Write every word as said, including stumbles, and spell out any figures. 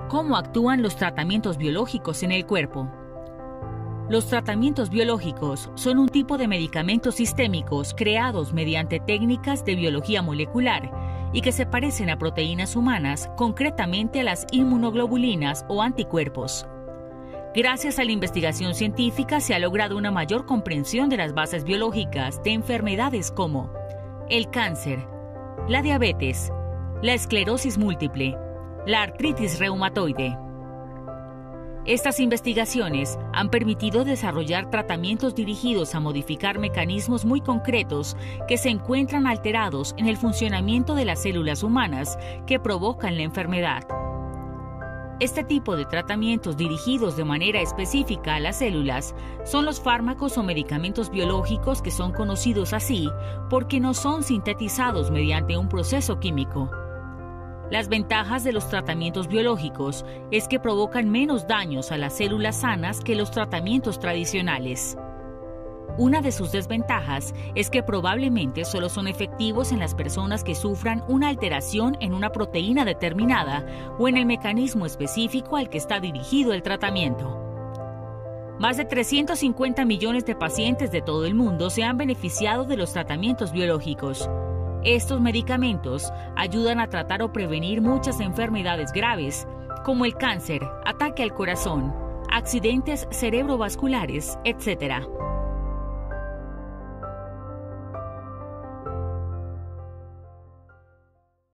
¿Cómo actúan los tratamientos biológicos en el cuerpo? Los tratamientos biológicos son un tipo de medicamentos sistémicos creados mediante técnicas de biología molecular y que se parecen a proteínas humanas, concretamente a las inmunoglobulinas o anticuerpos. Gracias a la investigación científica se ha logrado una mayor comprensión de las bases biológicas de enfermedades como el cáncer, la diabetes, la esclerosis múltiple, la artritis reumatoide. Estas investigaciones han permitido desarrollar tratamientos dirigidos a modificar mecanismos muy concretos que se encuentran alterados en el funcionamiento de las células humanas que provocan la enfermedad. Este tipo de tratamientos dirigidos de manera específica a las células son los fármacos o medicamentos biológicos, que son conocidos así porque no son sintetizados mediante un proceso químico. Las ventajas de los tratamientos biológicos es que provocan menos daños a las células sanas que los tratamientos tradicionales. Una de sus desventajas es que probablemente solo son efectivos en las personas que sufran una alteración en una proteína determinada o en el mecanismo específico al que está dirigido el tratamiento. Más de trescientos cincuenta millones de pacientes de todo el mundo se han beneficiado de los tratamientos biológicos. Estos medicamentos ayudan a tratar o prevenir muchas enfermedades graves, como el cáncer, ataque al corazón, accidentes cerebrovasculares, etcétera